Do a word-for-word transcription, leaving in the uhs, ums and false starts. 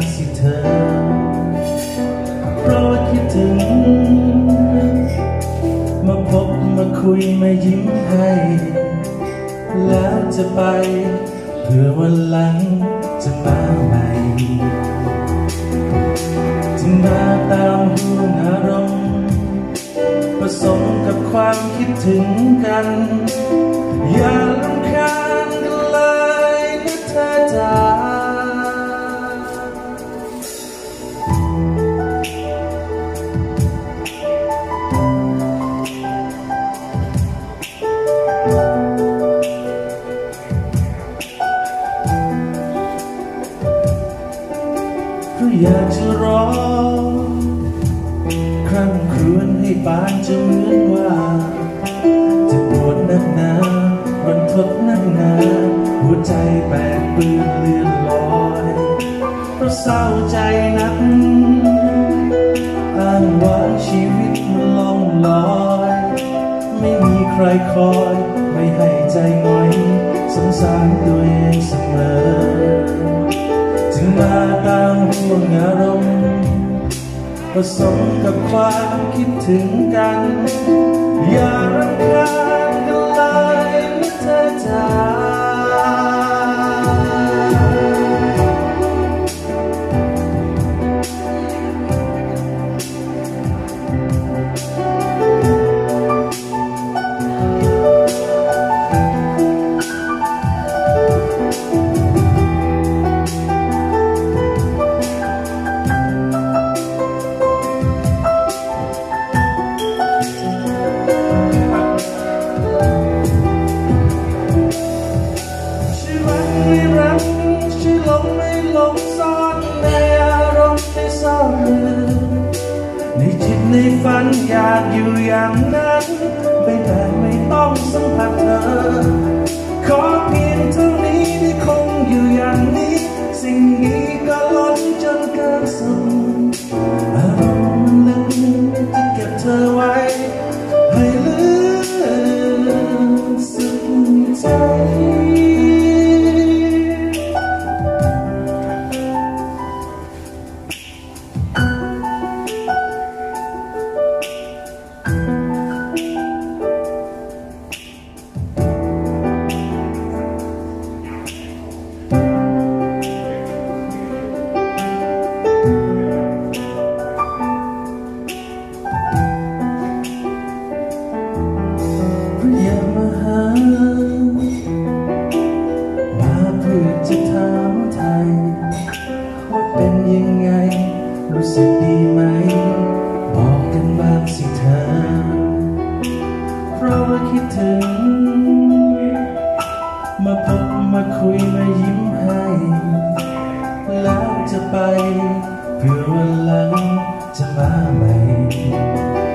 สิเธอเพราะว่าคิดถึงมาพบมาคุยมายิ้มให้แล้วจะไปเพื่อวันหลังจะมาใหม่จึงมาตามห่วงอารมณ์ผสมกับความคิดถึงกันอย่ารำคาญกันเลยนะเธอจ๋าเพราะอยากจะร้องคร่ำครวญให้ปานจะเหมือนว่าจะปวดนักหนารันทดนักหนาหัวใจแปดเปื้อนเลื่อนลอยเพราะเศร้าใจนักอ้างว่าชีวิตมันล่องลอยไม่มีใครคอยไม่ให้ใจง่อยสงสารตัวเองเสมอจึงมาตามห่วงอารมณ์ผสมกับความคิดถึงกันอย่ารำคาญกันเลยนะเธอจ๋าในจิตในฝันอยากอยู่อย่างนั้นไม่แต่ไม่ต้องสัมผัสเธอขอเพียงเท่านี้ที่คงอยู่อย่างนี้สิ่งนี้ก็ล้นจนเกินสุดอารมณ์มันลึกที่เก็บเธอไว้ให้ลึกสุดใจจะถามไทยว่าเป็นยังไงรู้สึกดีไหมบอกกันบ้างสิเธอเพราะว่าคิดถึงมาพบมาคุยมายิ้มให้แล้วจะไปเพื่อวันหลังจะมาใหม่